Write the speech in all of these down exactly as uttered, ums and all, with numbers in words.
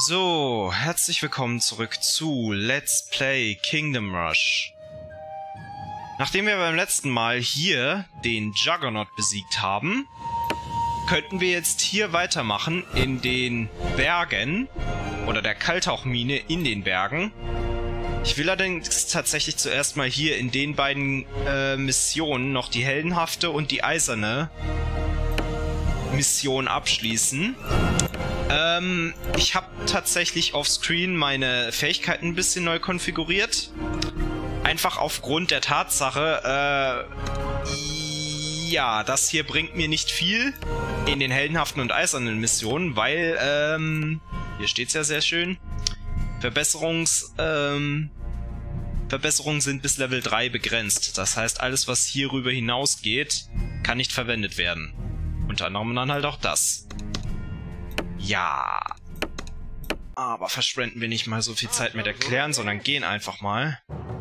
So, herzlich willkommen zurück zu Let's Play Kingdom Rush. Nachdem wir beim letzten Mal hier den Juggernaut besiegt haben, könnten wir jetzt hier weitermachen in den Bergen oder der Kaltauchmine in den Bergen. Ich will allerdings tatsächlich zuerst mal hier in den beiden äh, Missionen noch die heldenhafte und die eiserne Mission abschließen. Ähm, ich habe tatsächlich offscreen meine Fähigkeiten ein bisschen neu konfiguriert. Einfach aufgrund der Tatsache, äh, ja, das hier bringt mir nicht viel in den heldenhaften und eisernen Missionen, weil, ähm, hier steht's ja sehr schön, Verbesserungs, ähm, Verbesserungen sind bis Level drei begrenzt. Das heißt, alles, was hierüber hinausgeht, kann nicht verwendet werden. Unter anderem dann halt auch das. Ja. Aber verschwenden wir nicht mal so viel Zeit mit erklären, sondern gehen einfach mal.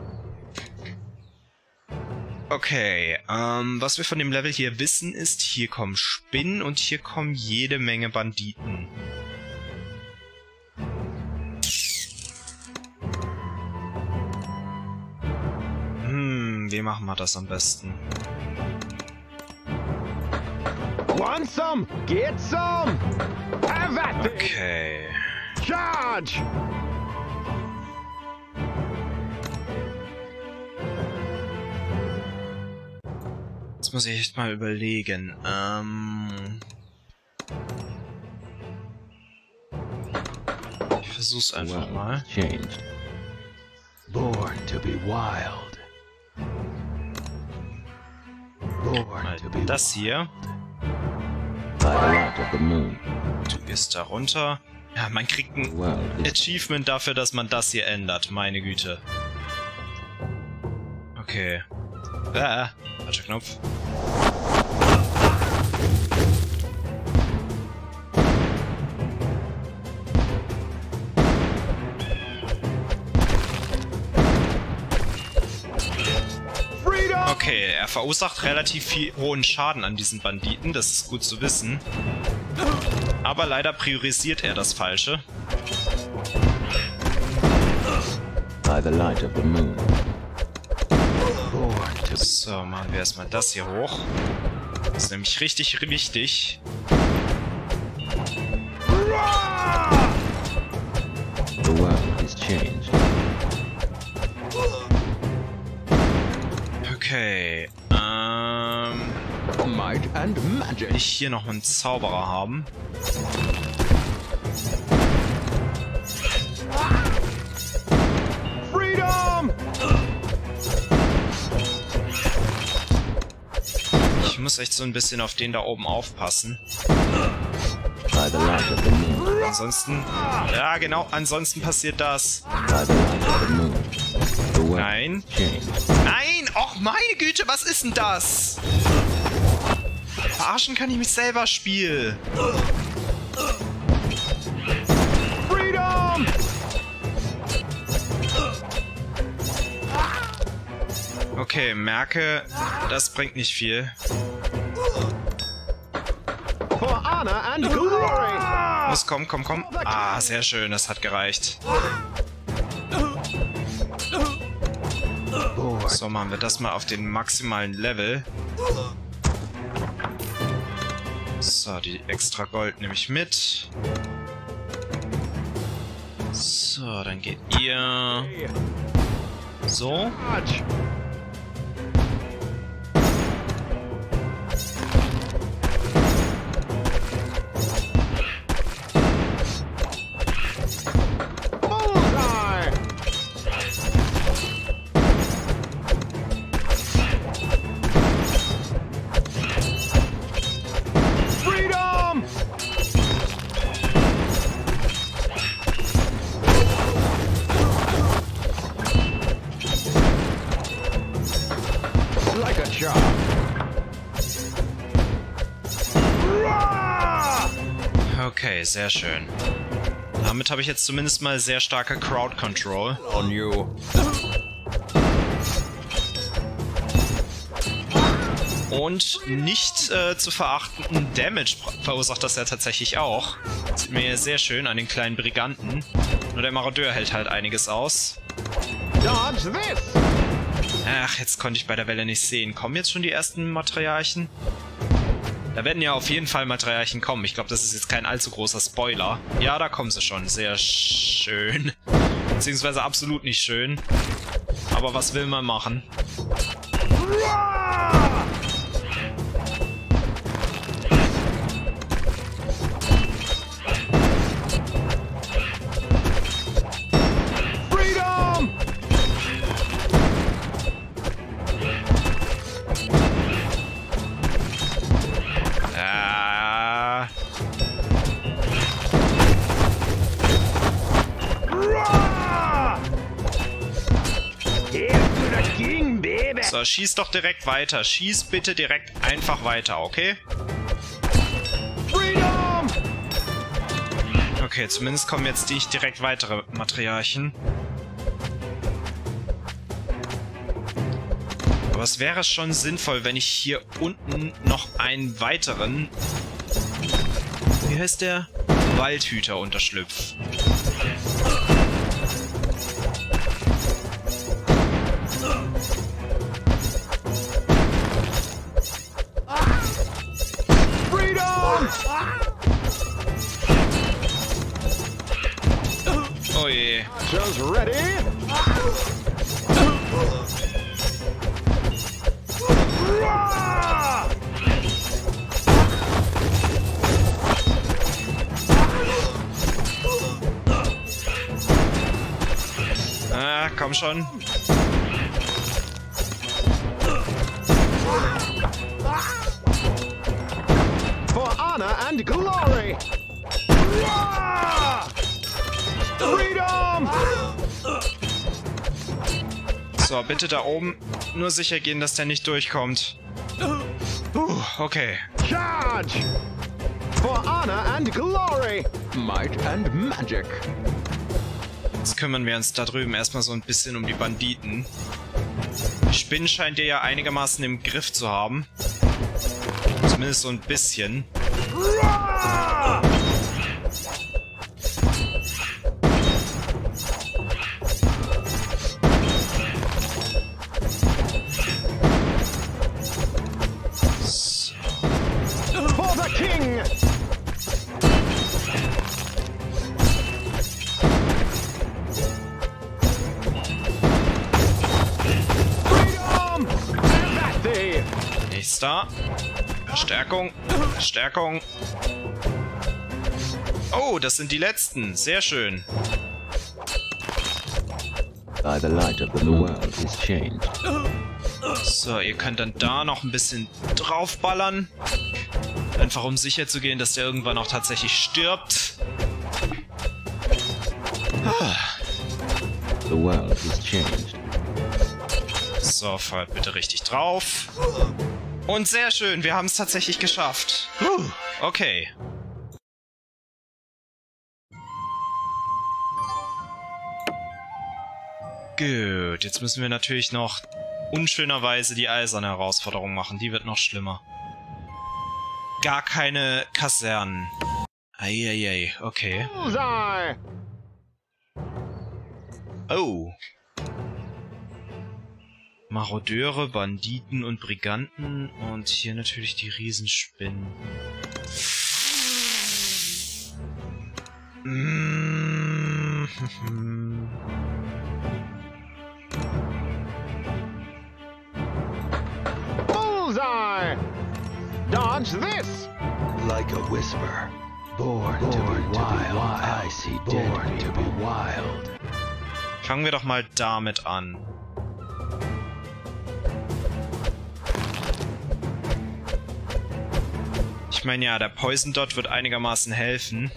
Okay, ähm, was wir von dem Level hier wissen ist, hier kommen Spinnen und hier kommen jede Menge Banditen. Hm, wie machen wir das am besten? Want some? Get some! Have at it! Okay. Charge! Jetzt muss ich echt mal überlegen. Ähm... Ich versuch's einfach Well, mal. Changed. Born to be wild. Born Mal to be das hier. by the light of the moon. Du gehst da runter. Ja, man kriegt ein Well, Achievement dafür, dass man das hier ändert. Meine Güte. Okay. Ah, falscher Knopf. Okay, er verursacht relativ viel hohen Schaden an diesen Banditen, das ist gut zu wissen. Aber leider priorisiert er das Falsche. by the light of the moon. Born to be So, machen wir erstmal das hier hoch. Das ist nämlich richtig wichtig. the world is changed. Okay, ähm... Might and magic. will ich hier noch einen Zauberer haben. Freedom! Ich muss echt so ein bisschen auf den da oben aufpassen. By the light of the moon. Ansonsten... Ja, genau, ansonsten passiert das. By the light of the moon. The world Nein. is changed. Nein! Och, meine Güte, was ist denn das? Verarschen kann ich mich selber, Spiel. Freedom! Okay, merke, das bringt nicht viel. For honor and glory! Los, komm, komm, komm. Ah, sehr schön, das hat gereicht. So, machen wir das mal auf den maximalen Level. So, die extra Gold nehme ich mit. So, dann geht ihr so. Charge! Bullseye! Freedom! Like a shot. Okay, sehr schön. Damit habe ich jetzt zumindest mal sehr starke Crowd Control. On you. Und nicht äh, zu verachtenden Damage verursacht das ja tatsächlich auch. Sieht mir sehr schön an den kleinen Briganten. Nur der Marodeur hält halt einiges aus. Ach, jetzt konnte ich bei der Welle nicht sehen. Kommen jetzt schon die ersten Matriarchen? Da werden ja auf jeden Fall Matriarchen kommen. Ich glaube, das ist jetzt kein allzu großer Spoiler. Ja, da kommen sie schon. Sehr schön. Beziehungsweise absolut nicht schön. Aber was will man machen? So, schieß doch direkt weiter. Schieß bitte direkt einfach weiter, okay? Okay, zumindest kommen jetzt nicht direkt weitere Matriarchen. Aber es wäre schon sinnvoll, wenn ich hier unten noch einen weiteren... Wie heißt der? Waldhüter unterschlüpf. Oh je. Ah, komm schon. For honor and glory. Freedom! So, bitte da oben nur sicher gehen, dass der nicht durchkommt. Uh, okay. Charge! For honor and glory. Might and magic. Jetzt kümmern wir uns da drüben erstmal so ein bisschen um die Banditen. Die Spinne scheint ihr ja einigermaßen im Griff zu haben. Zumindest so ein bisschen. For the king! Freedom! Empathy! Nichts da. Verstärkung. Verstärkung. Oh, das sind die letzten. Sehr schön. By the light of the world is changed. So, ihr könnt dann da noch ein bisschen draufballern. Einfach um sicher zu gehen, dass der irgendwann auch tatsächlich stirbt. The world is changed. So, feuert bitte richtig drauf. Und sehr schön, wir haben es tatsächlich geschafft. Okay. Gut, jetzt müssen wir natürlich noch unschönerweise die eiserne Herausforderung machen. Die wird noch schlimmer. Gar keine Kasernen. Eieiei, okay. Bullseye! Oh. Marodeure, Banditen und Briganten. Und hier natürlich die Riesenspinnen. Mm. Bullseye! Dodge this! Like a whisper, born, born to be wild. I see born to be wild. Fangen wir doch mal damit an. Ich meine ja, der Poison Dot wird einigermaßen helfen.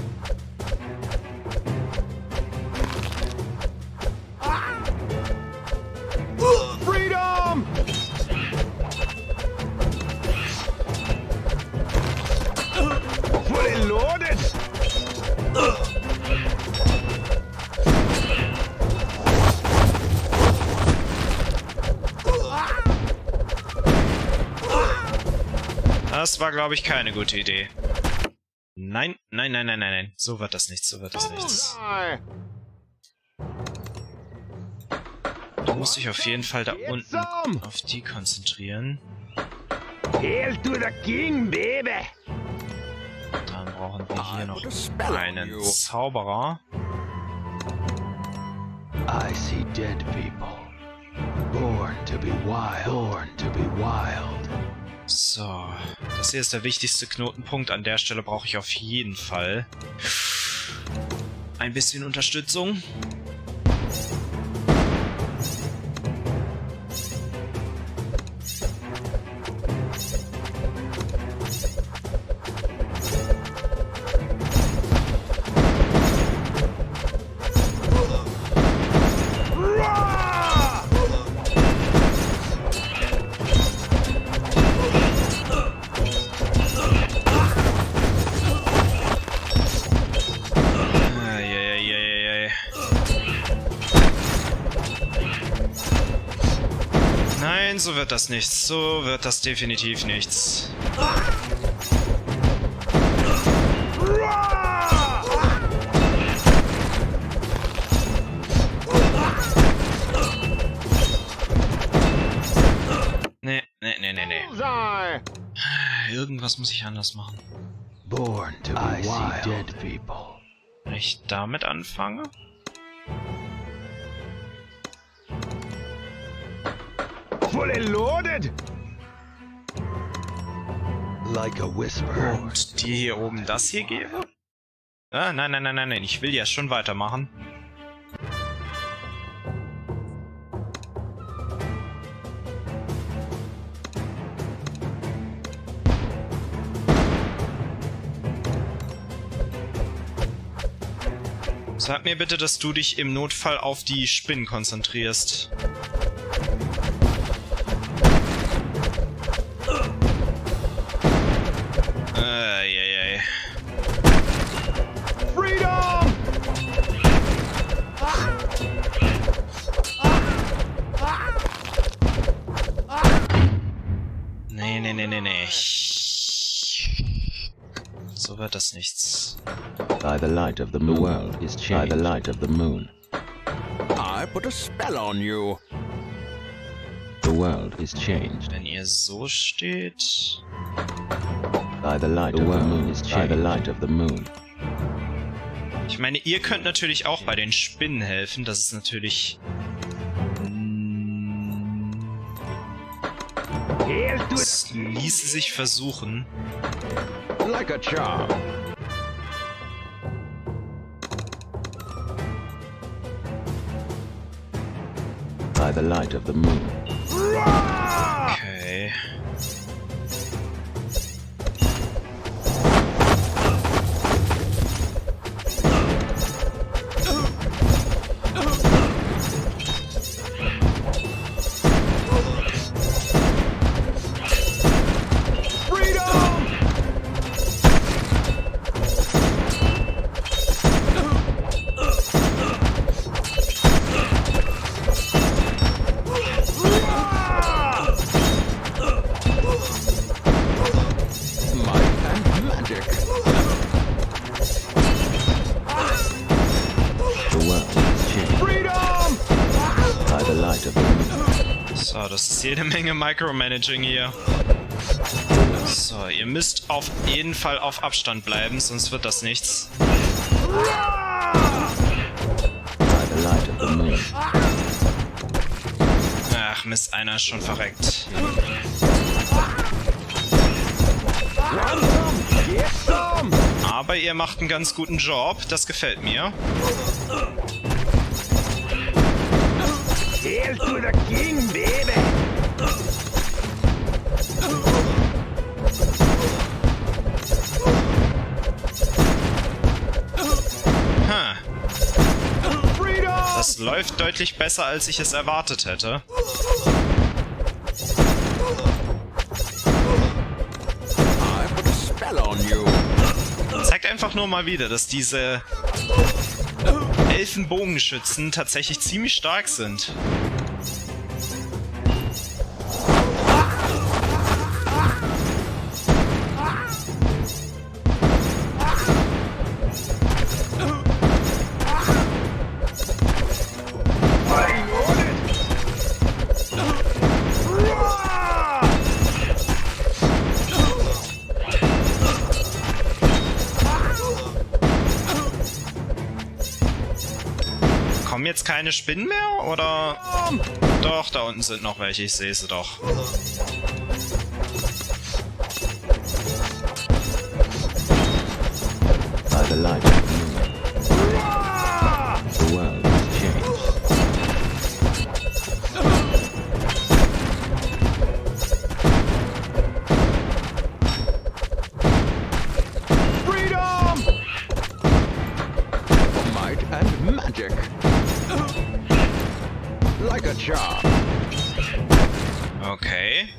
Freedom! Fully loaded! Das war, glaube ich, keine gute Idee. Nein, nein, nein, nein, nein, nein. So wird das nichts, so wird das nichts. Bullseye. Du musst dich auf jeden Fall da unten auf die konzentrieren. Hail to the king, baby. Dann brauchen wir hier noch einen Zauberer. I see dead people. Born to be wild. Born to be wild. So, das hier ist der wichtigste Knotenpunkt. An der Stelle brauche ich auf jeden Fall ein bisschen Unterstützung. Nein, so wird das nichts. So wird das definitiv nichts. Nee, nee, nee, nee, nee. Bullseye. Irgendwas muss ich anders machen. Born to be I wild. See dead people. Wenn ich damit anfange? Fully loaded. Like a whisper. Und die hier oben das hier gebe? Ah, nein, nein, nein, nein, nein. Ich will ja schon weitermachen. Sag mir bitte, dass du dich im Notfall auf die Spinnen konzentrierst. Eieiei. Freedom. Nee, nee, nee, nee, nee. So wird das nichts. By the light of the moon, the world is changed. By the light of the moon, I put a spell on you. the world is changed. Wenn ihr so steht... By the light of the moon is changed. By the light of the moon. Ich meine, ihr könnt natürlich auch bei den Spinnen helfen. Das ist natürlich... Das ließe sich versuchen. Like a charm. By the light of the moon. Okay. So, das ist jede Menge Micromanaging hier. So, ihr müsst auf jeden Fall auf Abstand bleiben, sonst wird das nichts. Ach Mist, einer ist schon verreckt. Aber ihr macht einen ganz guten Job, das gefällt mir. Hail to the king, baby. Ha. Das läuft deutlich besser, als ich es erwartet hätte. I put a spell on you. Zeigt einfach nur mal wieder, dass diese Elfenbogenschützen tatsächlich ziemlich stark sind. jetzt keine Spinnen mehr, oder? Doch, da unten sind noch welche, ich sehe sie doch. By the light of the moon, the world has changed. Freedom! Might and magic. Like a charm. Okay.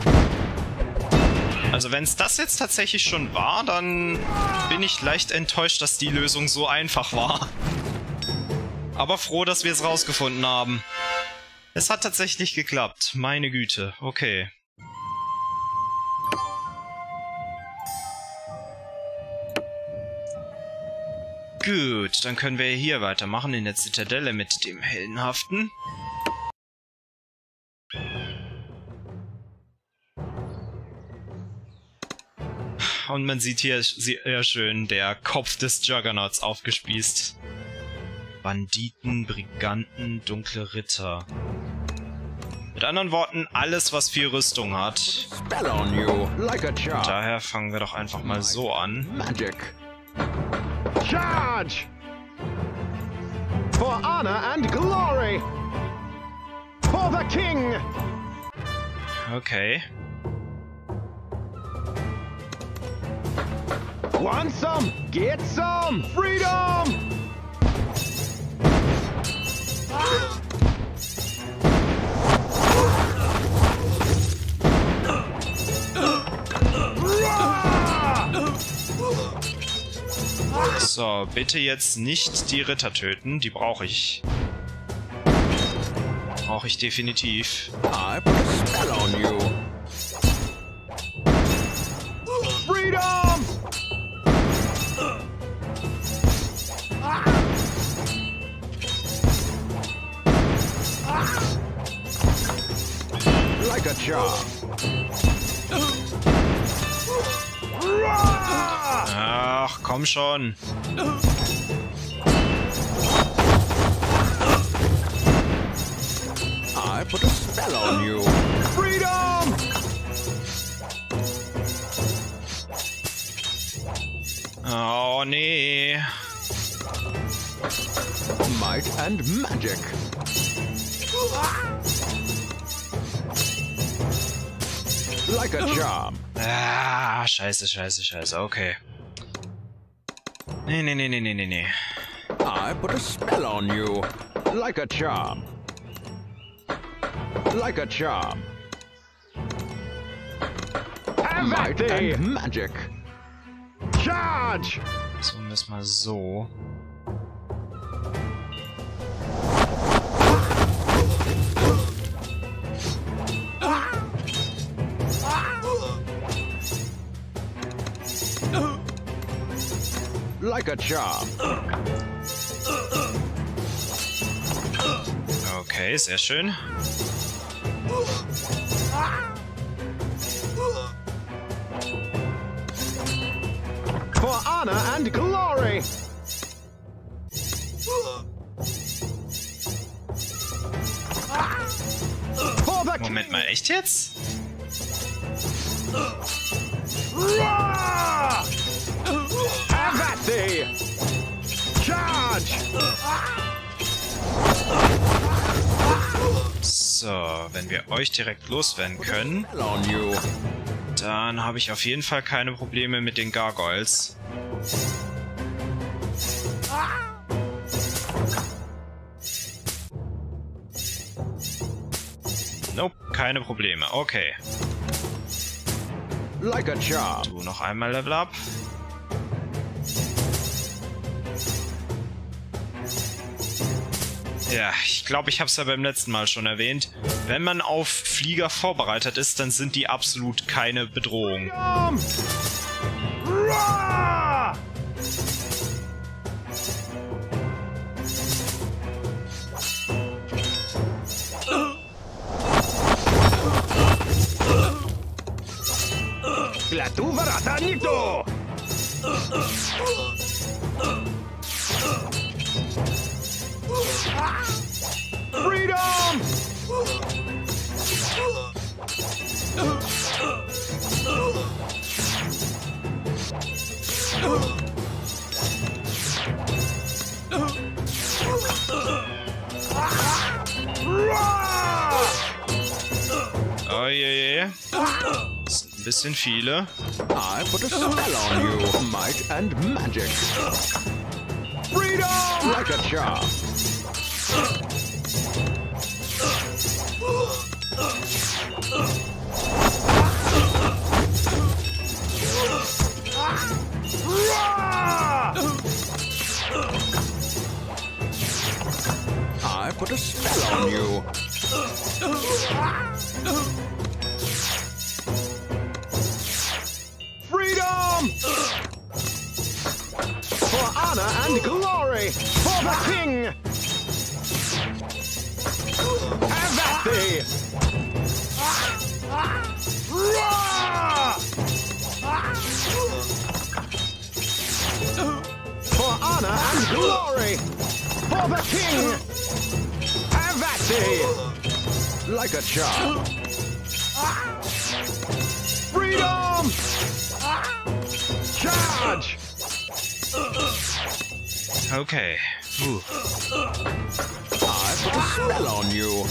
Also wenn es das jetzt tatsächlich schon war, dann bin ich leicht enttäuscht, dass die Lösung so einfach war. Aber froh, dass wir es rausgefunden haben. Es hat tatsächlich geklappt. Meine Güte. Okay. Gut, dann können wir hier weitermachen in der Zitadelle mit dem Heldenhaften. Und man sieht hier sehr schön der Kopf des Juggernauts aufgespießt. Banditen, Briganten, dunkle Ritter. Mit anderen Worten, alles, was viel Rüstung hat. Spell on you. Like a charm. Daher fangen wir doch einfach mal so an. Magic. Charge! For honor and glory! For the king! Okay. Want some? Get some! Freedom! So, bitte jetzt nicht die Ritter töten, die brauche ich. Brauche ich definitiv. I put a spell on you. Freedom! Like a charm. Ach, komm schon. I put a spell on you. Freedom! Oh, nee. Might and magic. Like a charm. Ah, scheiße, scheiße, scheiße. Okay. Nee, nee, nee, nee, nee, nee, nee. I put a spell on you. Like a charm. Like a charm. Have Might at thee! and magic. Charge! So, müssen wir so. Like a charm. Okay, sehr schön. For honor and glory! For the Moment king! mal, echt jetzt? Roar! Have at thee! Charge! So, wenn wir euch direkt loswerden können, Spell on you. dann habe ich auf jeden Fall keine Probleme mit den Gargoyles. Nope, keine Probleme. Okay. Like a charm. Du noch einmal Level Up. Ja, ich glaube, ich habe es ja beim letzten Mal schon erwähnt. Wenn man auf Flieger vorbereitet ist, dann sind die absolut keine Bedrohung. Um, roar! Glatuva ratanito! Freedom! Oh je, je. Das sind ein bisschen viele. I put a spell on you. Might and magic. Freedom! Like a charm. I put a spell on you. Freedom! For honor and glory! For the king! Have that thee! For honor and glory! For the king! Have that thee! Like a charm. Freedom! Charge! Okay. Puh. I put a spell on you.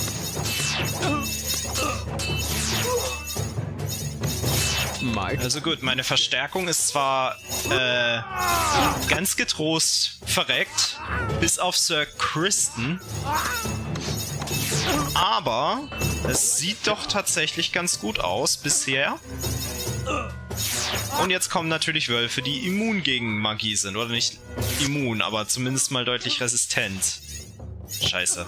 Might. Also gut, meine Verstärkung ist zwar äh, ganz getrost verreckt, bis auf Sir Kristen, aber es sieht doch tatsächlich ganz gut aus bisher. Und jetzt kommen natürlich Wölfe, die immun gegen Magie sind. Oder nicht immun, aber zumindest mal deutlich resistent. Scheiße.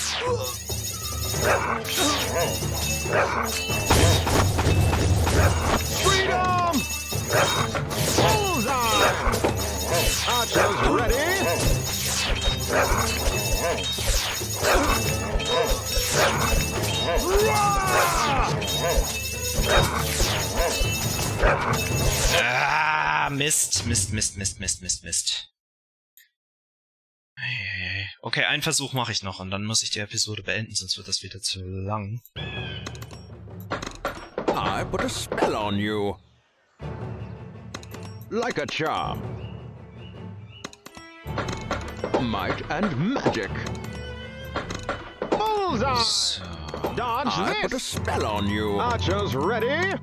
Freedom! Bullseye! Archers ready! Ah, Mist, Mist, Mist, Mist, Mist, Mist, Mist. Okay, einen Versuch mache ich noch und dann muss ich die Episode beenden, sonst wird das wieder zu lang. I put a spell on you. Like a charm. Might and magic. Bullseye! So. Dodge I put a this! spell on you. Archers ready!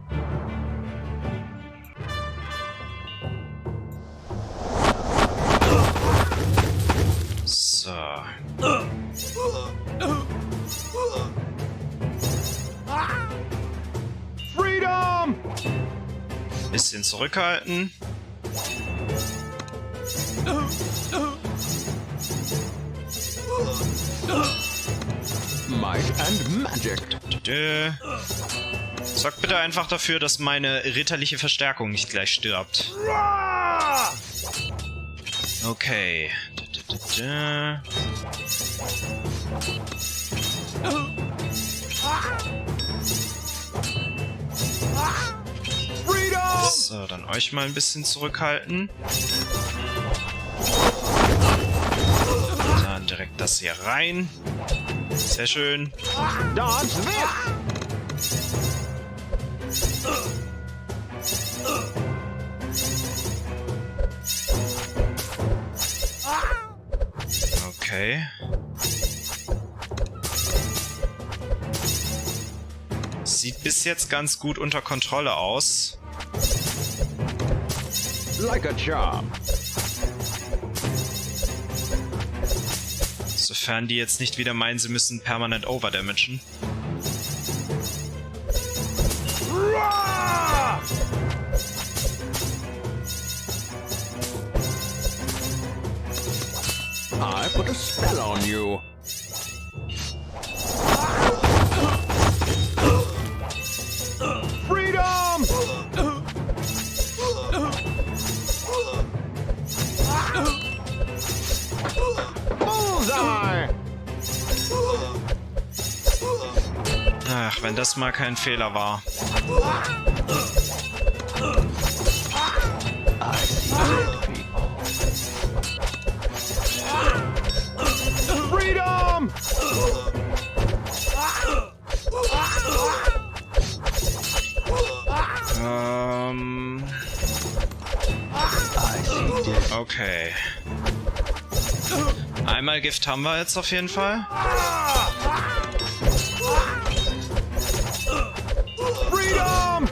So. Freedom! Bisschen zurückhalten. Might and magic. Dö. Sorgt bitte einfach dafür, dass meine ritterliche Verstärkung nicht gleich stirbt. Okay. Dö, dö, dö, Freedom! So, dann euch mal ein bisschen zurückhalten. Dann direkt das hier rein. Sehr schön. Dodge this! Okay. Sieht bis jetzt ganz gut unter Kontrolle aus. Like a charm. Sofern die jetzt nicht wieder meinen, sie müssen permanent overdamagen. I put a spell on you. Freedom! Bullseye! Ach, wenn das mal kein Fehler war. I see dead people. Freedom! dead. Okay. Einmal Gift haben wir jetzt auf jeden Fall. Freedom!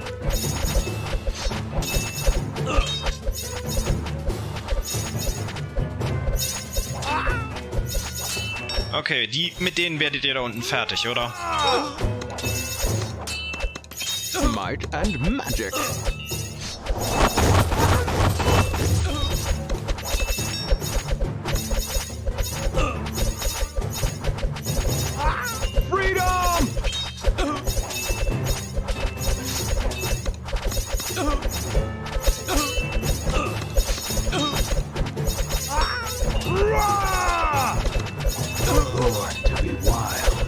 Okay, die, mit denen werdet ihr da unten fertig, oder? Might and magic. Freedom! Born to be wild.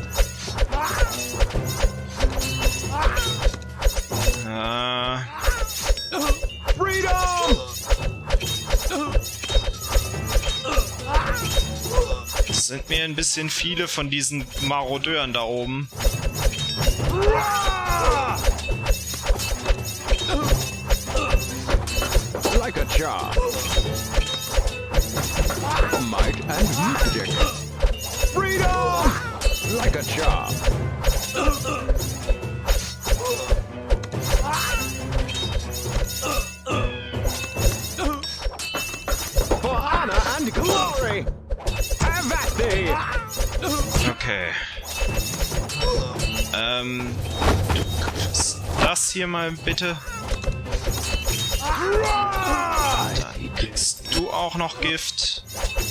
Äh, Freedom! es sind mir ein bisschen viele von diesen Marodeuren da oben. Like a charm. Might and magic. Freedom! Like a charm. For honor and glory! Have at thee! Okay. Ähm, das hier mal bitte. Dann kriegst du auch noch Gift.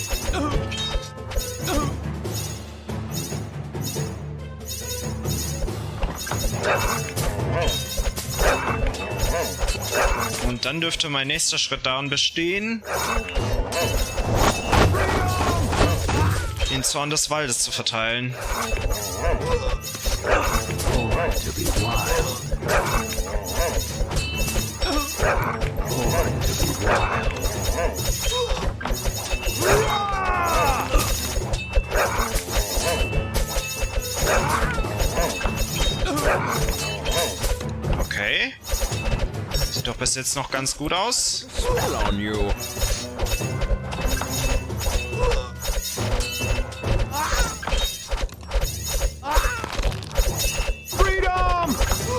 Und dann dürfte mein nächster Schritt darin bestehen, den Zorn des Waldes zu verteilen. Born to be wild. Born to be wild. Okay. Sieht doch bis jetzt noch ganz gut aus. Spell on you. Freedom!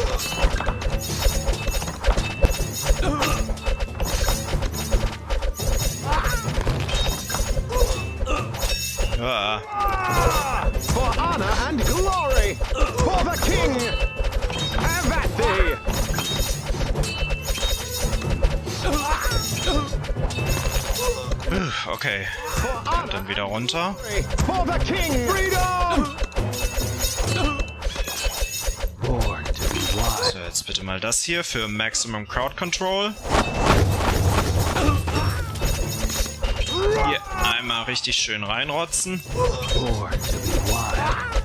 Ah. For honor and glory! For the king! Have at thee! Okay. For Und honor dann wieder runter. For the king! Freedom! Born to be wild. So, jetzt bitte mal das hier für Maximum Crowd Control. Hier einmal richtig schön reinrotzen. Born to be wild.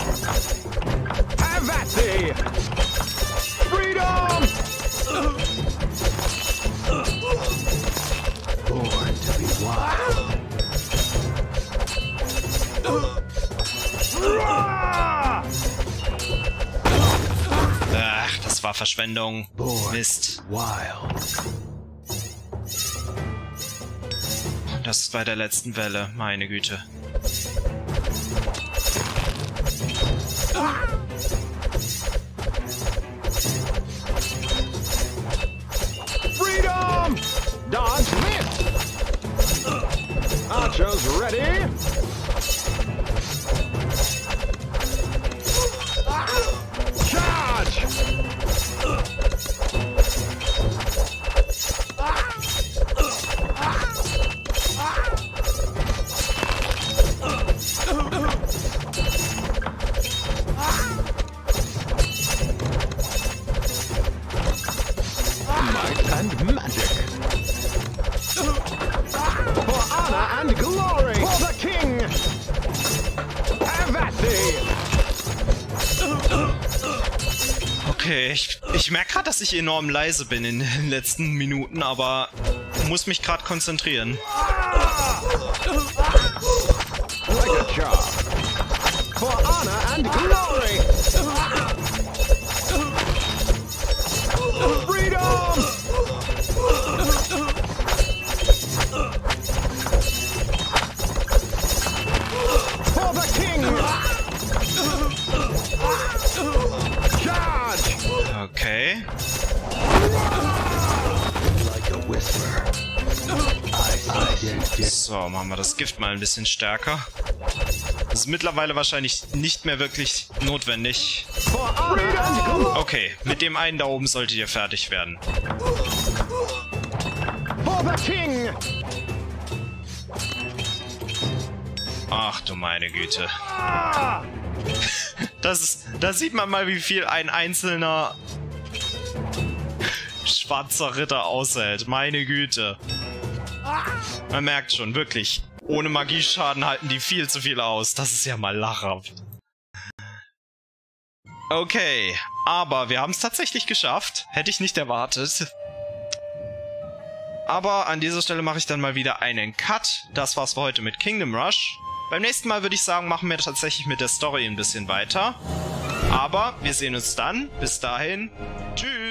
Have at thee! Freedom! Born to be wild. Ach, das war Verschwendung. Born Mist. wild. Das bei der letzten Welle, meine Güte. Freedom! Dodge this! Archers ready? Charge! Might and magic. For honor and glory! For the king! Have at thee! Okay, ich, ich merke gerade, dass ich enorm leise bin in den letzten Minuten, aber muss mich gerade konzentrieren. Like a charm. For honor and glory! Freedom! So, machen wir das Gift mal ein bisschen stärker. Das ist mittlerweile wahrscheinlich nicht mehr wirklich notwendig. Okay, mit dem einen da oben solltet ihr fertig werden. For the king! Ach du meine Güte. Das ist, da sieht man mal, wie viel ein einzelner schwarzer Ritter aushält. Meine Güte. Man merkt schon, wirklich. Ohne Magieschaden halten die viel zu viel aus. Das ist ja mal lachhaft. Okay, aber wir haben es tatsächlich geschafft. Hätte ich nicht erwartet. Aber an dieser Stelle mache ich dann mal wieder einen Cut. Das war's für heute mit Kingdom Rush. Beim nächsten Mal würde ich sagen, machen wir tatsächlich mit der Story ein bisschen weiter. Aber wir sehen uns dann. Bis dahin. Tschüss.